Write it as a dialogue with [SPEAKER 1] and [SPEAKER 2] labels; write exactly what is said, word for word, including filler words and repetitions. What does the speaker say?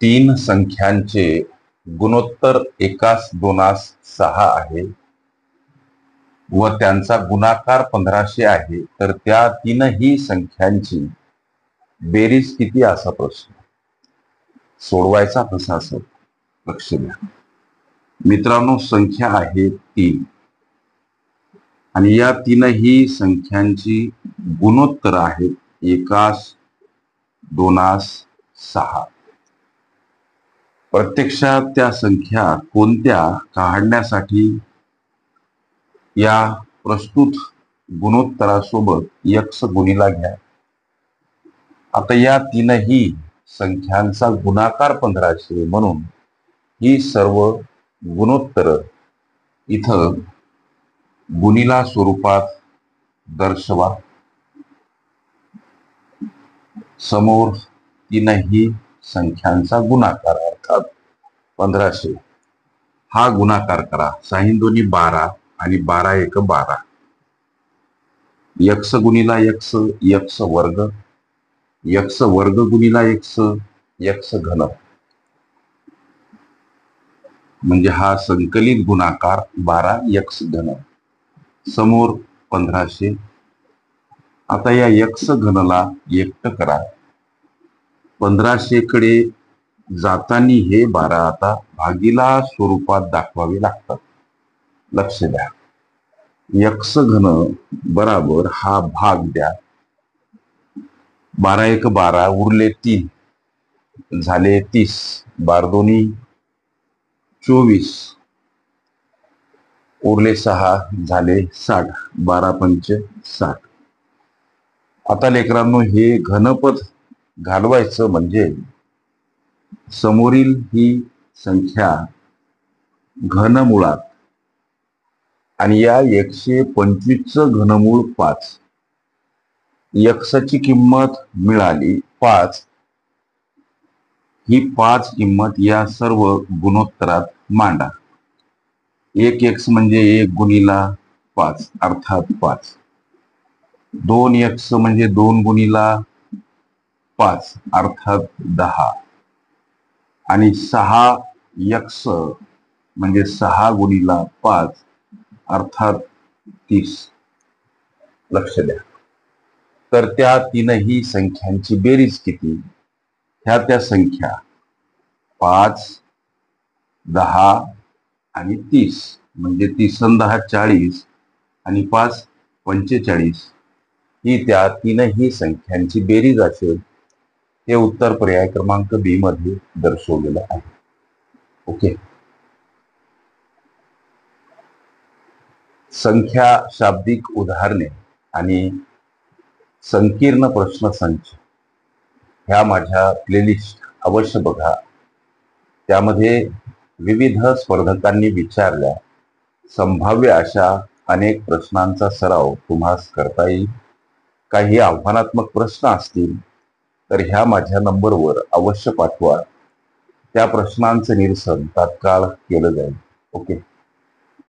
[SPEAKER 1] तीन संख्यांचे गुणोत्तर एकास दोनास सहा आहे व त्यांचा गुणाकार पंधराशे आहे, तर त्या तीनही संख्यांची बेरीज किती असा प्रश्न सोडवायचा कसा असं लक्ष द्या मित्रांनो. संख्या आहे तीन आणि या तीनही संख्यांची गुणोत्तर आहेत एकास दोनास सहा. प्रत्यक्षात त्या संख्या कोणत्या काढण्यासाठी या प्रस्तुत गुणोत्तरासोबत यक्स गुणिला घ्या. आता या तीनही संख्यांचा गुणाकार पंधराशे म्हणून ही सर्व गुणोत्तर इथं गुणिला स्वरूपात दर्शवा. समोर तीनही संख्यांचा गुणाकार अर्थात पंधराशे हा गुणाकार करा. साहीन दोन्ही बारा आणि बारा एक बारा. यक्स गुणिला यक्स यक्स वर्ग, यक्स वर्ग गुणिला यक्स यक्स घन, म्हणजे हा संकलित गुणाकार बारा यक्स घन समोर पंधराशे. आता या यक्स घनला एकट करा. पंधराशे कडे जातानी हे बारा आता भागीला स्वरूपात दाखवावे लागतात. लक्ष द्या. यक्स घन बराबर हा भाग द्या. बारा एक बारा उरले तीन झाले तीस, बार दोन्ही चोवीस, उरले सहा झाले साठ, बारा पंच साठ. आता लेकरांनो हे घनपद घालवायचं म्हणजे समोरील ही संख्या घनमुळात आणि या एकशे पंचवीसचं घनमूळ पाच. यक्सची किंमत मिळाली पाच. ही पाच किंमत या सर्व गुणोत्तरात मांडा. एक एक्स म्हणजे एक गुणिला पाच अर्थात पाच. दोन एक्स म्हणजे दोन गुणिला पाच अर्थात दहा. आणि सहा एक्स म्हणजे सहा गुणिला पाच अर्थात तीस. लक्ष द्या. तर त्या तीनही संख्यांची बेरीज किती? ह्या त्या संख्या पाच, दहा आणि तीस, म्हणजे तीस दहा चाळीस आणि पाच पंचेचाळीस ही त्या तीनही संख्यांची बेरीज असेल. हे उत्तर पर्याय क्रमांक बी मध्ये दर्शवलेलं आहे. ओके. संख्या शाब्दिक उदाहरणे आणि संकीर्ण प्रश्नसंच ह्या माझ्या प्लेलिस्ट अवश्य बघा. त्यामध्ये विविध स्पर्धकांनी विचारल्या संभाव्य अशा अनेक प्रश्नांचा सराव तुम्हास करता येईल. काही आव्हानात्मक प्रश्न असतील तर ह्या माझ्या नंबरवर अवश्य पाठवा. त्या प्रश्नांचं निरसन तात्काळ केलं जाईल. ओके.